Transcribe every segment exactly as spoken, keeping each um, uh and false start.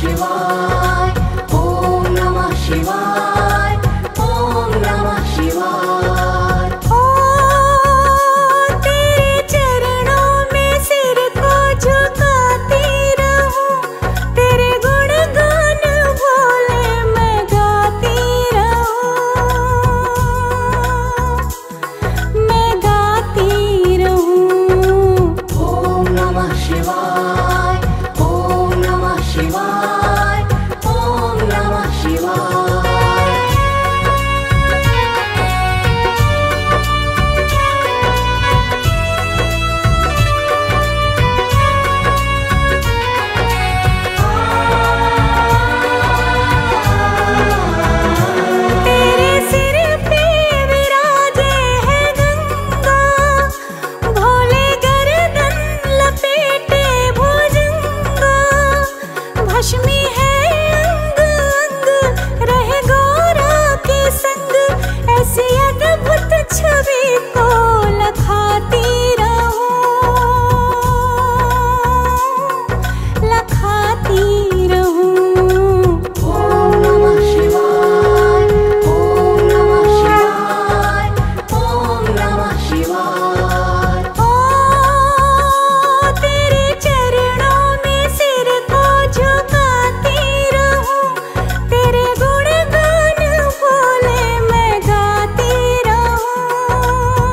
शिवाय, ओम नमः शिवाय, ओम नमः शिवाय। ओ तेरे चरणों में सिर को झुकाती रहूं, तेरे गुणगान भोले मैं गाती रहूं, मैं गाती रहूं। ओम नमः शिवाय, ओम नमः शिवाय, ओम नमः शिवाय। तेरे सिर पे विराजे है गंगा, भोले गर्दन लपेटे भुजंगा, भस्मी है अंग अंग रहे गौरा के संग, ऐसी अद्भुत छवि को लखाती रहूं, लखाती रहूं। ओम नमः शिवाय, ओम नमः शिवाय, ओम नमः शिवाय। ओ तेरे चरणों में सिर को झुकाती रहूं, तेरे गुणगान भोले मैं गाती रहूं,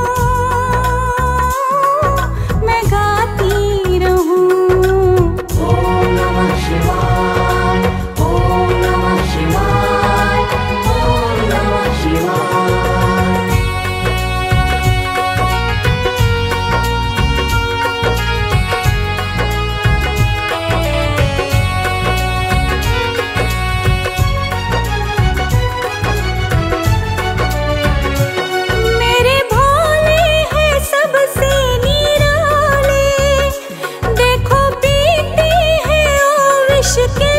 मैं गाती रहूं। ओम नमः शिवाय, ओम नमः शिवाय, ओम नमः शिवाय। मेरे भोले हैं सबसे निराले, देखो बीती है ओ विश्व के